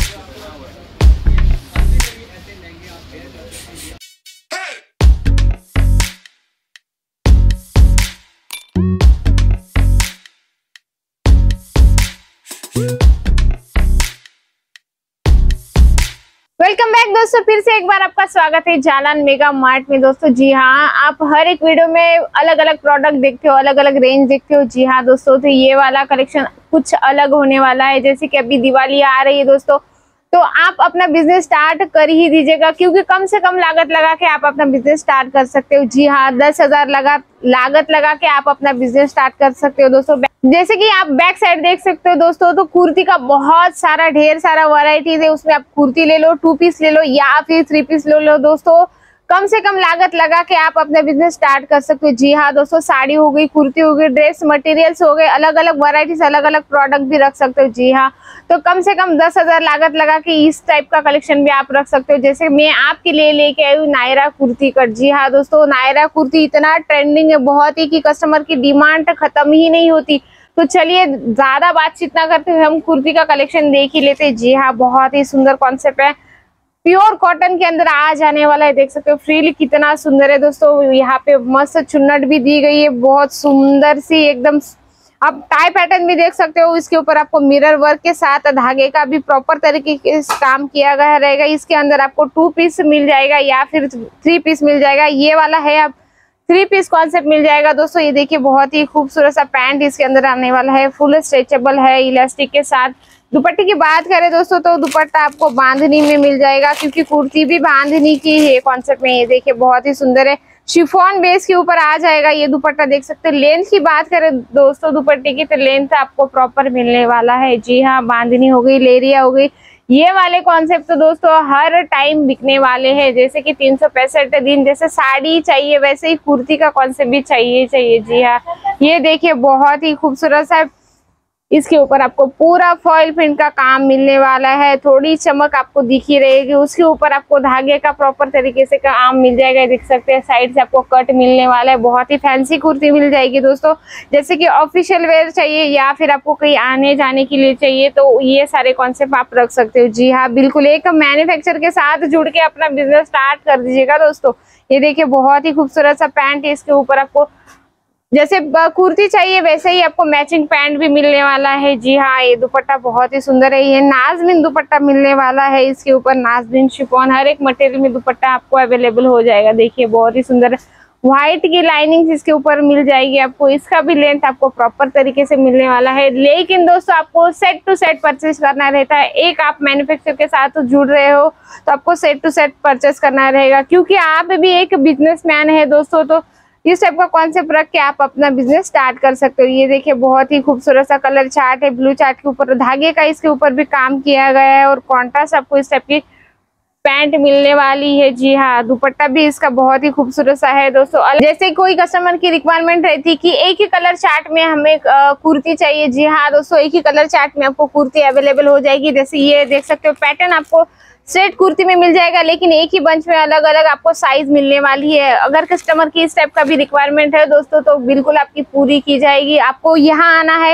Welcome back दोस्तों, फिर से एक बार आपका स्वागत है जालान मेगा मार्ट में। दोस्तों जी हाँ, आप हर एक वीडियो में अलग अलग प्रोडक्ट देखते हो, अलग अलग रेंज देखते हो। जी हाँ दोस्तों, तो ये वाला कलेक्शन कुछ अलग होने वाला है। जैसे कि अभी दिवाली आ रही है दोस्तों, तो आप अपना बिजनेस स्टार्ट कर ही दीजिएगा, क्योंकि कम से कम लागत लगा के आप अपना बिजनेस स्टार्ट कर सकते हो। जी हाँ, 10,000 लागत लगा के आप अपना बिजनेस स्टार्ट कर सकते हो दोस्तों। जैसे कि आप बैक साइड देख सकते हो दोस्तों, तो कुर्ती का बहुत सारा ढेर सारा वैरायटीज है। उसमें आप कुर्ती ले लो, 2 पीस ले लो या फिर 3 पीस ले लो दोस्तों। कम से कम लागत लगा के आप अपना बिजनेस स्टार्ट कर सकते हो। जी हाँ दोस्तों, साड़ी हो गई, कुर्ती हो गई, ड्रेस मटेरियल्स हो गए, अलग अलग वैरायटीज, अलग अलग प्रोडक्ट भी रख सकते हो। जी हाँ, तो कम से कम 10,000 लागत लगा के इस टाइप का कलेक्शन भी आप रख सकते हो। जैसे मैं आपके लिए लेके आई हूँ नायरा कुर्ती कट। जी हाँ दोस्तों, नायरा कुर्ती इतना ट्रेंडिंग है बहुत ही कि कस्टमर की डिमांड खत्म ही नहीं होती। तो चलिए ज्यादा बातचीत ना करते हुए हम कुर्ती का कलेक्शन देख ही लेते हैं। जी हाँ, बहुत ही सुंदर कॉन्सेप्ट है, प्योर कॉटन के अंदर आ जाने वाला है। देख सकते हो फ्रीली कितना सुंदर है दोस्तों। यहाँ पे मस्त चुन्नट भी दी गई है, बहुत सुंदर सी एकदम। आप टाई पैटर्न भी देख सकते हो। इसके ऊपर आपको मिरर वर्क के साथ धागे का भी प्रॉपर तरीके से काम किया गया रहेगा। इसके अंदर आपको 2 पीस मिल जाएगा या फिर 3 पीस मिल जाएगा। ये वाला है आप 3 पीस कॉन्सेप्ट मिल जाएगा दोस्तों। ये देखिए बहुत ही खूबसूरत सा पैंट इसके अंदर आने वाला है, फुल स्ट्रेचेबल है इलास्टिक के साथ। दुपट्टे की बात करें दोस्तों, तो दुपट्टा आपको बांधनी में मिल जाएगा, क्योंकि कुर्ती भी बांधनी की है कॉन्सेप्ट में। ये देखिए बहुत ही सुंदर है, शिफॉन बेस के ऊपर आ जाएगा ये दुपट्टा। देख सकते हो। लेंथ की बात करें दोस्तों दुपट्टे की, तो लेंथ आपको प्रॉपर मिलने वाला है। जी हाँ, बांधनी हो गई, लेरिया हो गई, ये वाले कॉन्सेप्ट तो दोस्तों हर टाइम बिकने वाले हैं। जैसे कि 365 दिन जैसे साड़ी चाहिए, वैसे ही कुर्ती का कॉन्सेप्ट भी चाहिए। जी हाँ, ये देखिए बहुत ही खूबसूरत सा, इसके ऊपर आपको पूरा फॉइल प्रिंट का काम मिलने वाला है। थोड़ी चमक आपको दिखी रहेगी, उसके ऊपर आपको धागे का प्रॉपर तरीके से काम मिल जाएगा। देख सकते हैं साइड से आपको कट मिलने वाला है। बहुत ही फैंसी कुर्ती मिल जाएगी दोस्तों। जैसे कि ऑफिशियल वेयर चाहिए या फिर आपको कहीं आने जाने के लिए चाहिए, तो ये सारे कॉन्सेप्ट आप रख सकते हो। जी हाँ, बिल्कुल एक मैन्युफैक्चर के साथ जुड़ के अपना बिजनेस स्टार्ट कर दीजिएगा दोस्तों। ये देखिए बहुत ही खूबसूरत सा पैंट है। इसके ऊपर आपको जैसे कुर्ती चाहिए वैसे ही आपको मैचिंग पैंट भी मिलने वाला है। जी हाँ, ये दुपट्टा बहुत ही सुंदर है। ये नाजमीन दुपट्टा मिलने वाला है। इसके ऊपर नाजमीन शिफॉन हर एक मटेरियल में दुपट्टा आपको अवेलेबल हो जाएगा। देखिए बहुत ही सुंदर व्हाइट की लाइनिंग इसके ऊपर मिल जाएगी आपको। इसका भी लेंथ आपको प्रॉपर तरीके से मिलने वाला है। लेकिन दोस्तों आपको सेट टू सेट परचेज करना रहता है। एक आप मैन्युफैक्चर के साथ जुड़ रहे हो तो आपको सेट टू सेट परचेज करना रहेगा, क्योंकि आप भी एक बिजनेसमैन है दोस्तों। तो इस टाइप का कॉन्सेप्ट रख के आप अपना बिजनेस स्टार्ट कर सकते हो। ये देखिए बहुत ही खूबसूरत सा कलर चार्ट है, ब्लू चार्ट के ऊपर धागे का इसके ऊपर भी काम किया गया है, और कॉन्ट्रास्ट आपको इस टाइप की पैंट मिलने वाली है। जी हाँ, दुपट्टा भी इसका बहुत ही खूबसूरत सा है दोस्तों। जैसे कोई कस्टमर की रिक्वायरमेंट रहती कि एक ही कलर चार्ट में हमें कुर्ती चाहिए। जी हाँ दोस्तों, एक ही कलर चार्ट में आपको कुर्ती अवेलेबल हो जाएगी। जैसे ये देख सकते हो पैटर्न आपको स्ट्रेट कुर्ती में मिल जाएगा, लेकिन एक ही बंच में अलग अलग आपको साइज मिलने वाली है। अगर कस्टमर की इस टाइप का भी रिक्वायरमेंट है दोस्तों, तो बिल्कुल आपकी पूरी की जाएगी। आपको यहाँ आना है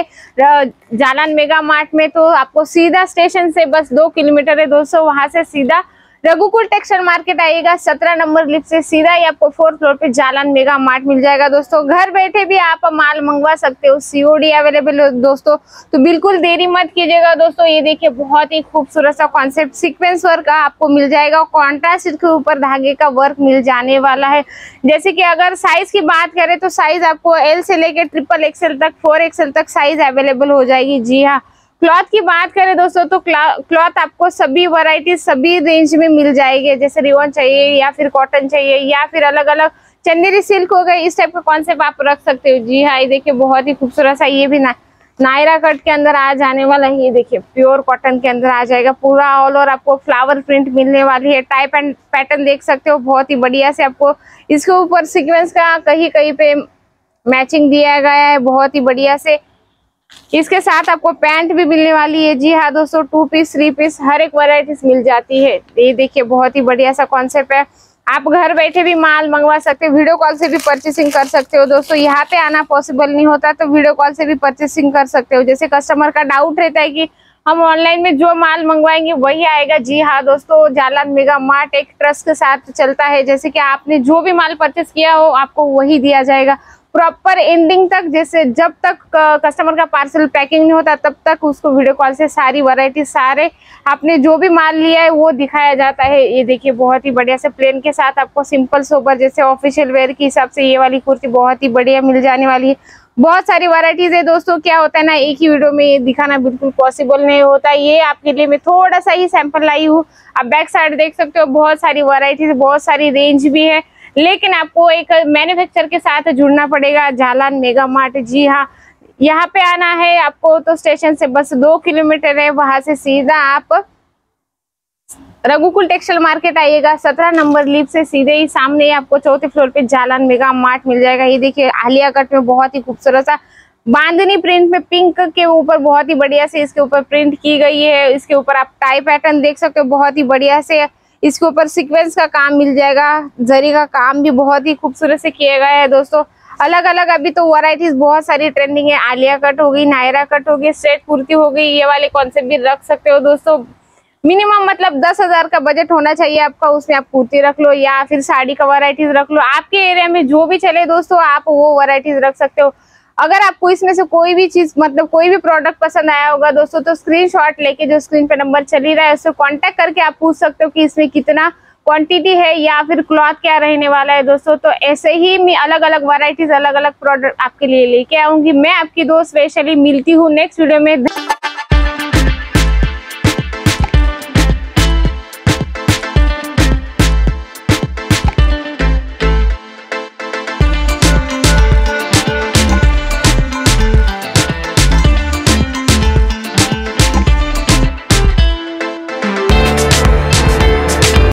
जालान मेगा मार्ट में, तो आपको सीधा स्टेशन से बस 2 किलोमीटर है दोस्तों। वहां से सीधा रघुकुल टेक्सटाइल मार्केट आइएगा, 17 नंबर लिफ्ट से सीधा ही आपको 4th फ्लोर पे जालान मेगा मार्ट मिल जाएगा दोस्तों। घर बैठे भी आप माल मंगवा सकते हो, सीओडी अवेलेबल है दोस्तों। तो बिल्कुल देरी मत कीजिएगा दोस्तों। ये देखिए बहुत ही खूबसूरत सा कॉन्सेप्ट सीक्वेंस वर्क आपको मिल जाएगा, कॉन्ट्रास्ट के ऊपर धागे का वर्क मिल जाने वाला है। जैसे कि अगर साइज की बात करें तो साइज आपको एल से लेकर XXL तक, 4XL तक साइज अवेलेबल हो जाएगी। जी हाँ, क्लॉथ की बात करें दोस्तों, तो क्लॉथ आपको सभी वैरायटी सभी रेंज में मिल जाएगी। जैसे रिवॉन चाहिए या फिर कॉटन चाहिए या फिर अलग अलग चंदेरी सिल्क हो गए, इस टाइप का कॉन्सेप्ट आप रख सकते हो। जी हाँ, ये देखिए बहुत ही खूबसूरत सा, ये भी नायरा कट के अंदर आ जाने वाला है। ये देखिए प्योर कॉटन के अंदर आ जाएगा, पूरा ऑल ओवर आपको फ्लावर प्रिंट मिलने वाली है। टाइप एंड पैटर्न देख सकते हो, बहुत ही बढ़िया से आपको इसके ऊपर सीक्वेंस का कहीं कहीं पे मैचिंग दिया गया है, बहुत ही बढ़िया से। इसके साथ आपको पैंट भी मिलने वाली है। जी हाँ दोस्तों, 2 पीस 3 पीस हर एक वैरायटीज मिल जाती है। ये देखिए बहुत ही बढ़िया सा कॉन्सेप्ट है। आप घर बैठे भी माल मंगवा सकते हो, वीडियो कॉल से भी परचेसिंग कर सकते हो दोस्तों। यहाँ पे आना पॉसिबल नहीं होता तो वीडियो कॉल से भी परचेसिंग कर सकते हो। जैसे कस्टमर का डाउट रहता है कि हम ऑनलाइन में जो माल मंगवाएंगे वही आएगा। जी हाँ दोस्तों, जालान मेगा मार्ट एक ट्रस्ट के साथ चलता है। जैसे कि आपने जो भी माल परचेस किया हो आपको वही दिया जाएगा प्रॉपर एंडिंग तक। जैसे जब तक कस्टमर का पार्सल पैकिंग नहीं होता तब तक उसको वीडियो कॉल से सारी वैरायटी, सारे आपने जो भी माल लिया है वो दिखाया जाता है। ये देखिए बहुत ही बढ़िया से प्लेन के साथ आपको सिंपल सोबर जैसे ऑफिशियल वेयर के हिसाब से ये वाली कुर्ती बहुत ही बढ़िया मिल जाने वाली है। बहुत सारी वैरायटीज है दोस्तों। क्या होता है ना, एक ही वीडियो में ये दिखाना बिल्कुल पॉसिबल नहीं होता। ये आपके लिए मैं थोड़ा सा ही सैंपल लाई हूँ। आप बैक साइड देख सकते हो, बहुत सारी वैरायटीज, बहुत सारी रेंज भी है, लेकिन आपको एक मैन्युफैक्चर के साथ जुड़ना पड़ेगा। जालान मेगा मार्ट, जी हाँ, यहाँ पे आना है आपको तो स्टेशन से बस 2 किलोमीटर है। वहां से सीधा आप रघुकुल टेक्सटाइल मार्केट आइएगा, 17 नंबर लीफ से सीधे ही सामने आपको चौथे फ्लोर पे जालान मेगा मार्ट मिल जाएगा। ये देखिए आलिया कट में बहुत ही खूबसूरत सा बांधनी प्रिंट में पिंक के ऊपर बहुत ही बढ़िया से इसके ऊपर प्रिंट की गई है। इसके ऊपर आप टाई पैटर्न देख सकते हो, बहुत ही बढ़िया से इसके ऊपर सीक्वेंस का काम मिल जाएगा। जरी का काम भी बहुत ही खूबसूरत से किया गया है दोस्तों। अलग अलग अभी तो वैरायटीज बहुत सारी ट्रेंडिंग है। आलिया कट हो गई, नायरा कट हो गई, स्ट्रेट कुर्ती हो गई, ये वाले कॉन्सेप्ट भी रख सकते हो दोस्तों। मिनिमम मतलब 10,000 का बजट होना चाहिए आपका, उसमें आप कुर्ती रख लो या फिर साड़ी का वैरायटीज रख लो। आपके एरिया में जो भी चले दोस्तों आप वो वैरायटीज रख सकते हो। अगर आपको इसमें से कोई भी चीज मतलब कोई भी प्रोडक्ट पसंद आया होगा दोस्तों तो स्क्रीनशॉट लेके जो स्क्रीन पे नंबर चल ही रहा है उससे कांटेक्ट करके आप पूछ सकते हो कि इसमें कितना क्वांटिटी है या फिर क्लॉथ क्या रहने वाला है दोस्तों। तो ऐसे ही मैं अलग अलग वैरायटीज, अलग अलग प्रोडक्ट आपके लिए लेके आऊंगी। मैं आपकी दोस्त वैशाली, मिलती हूँ नेक्स्ट वीडियो में।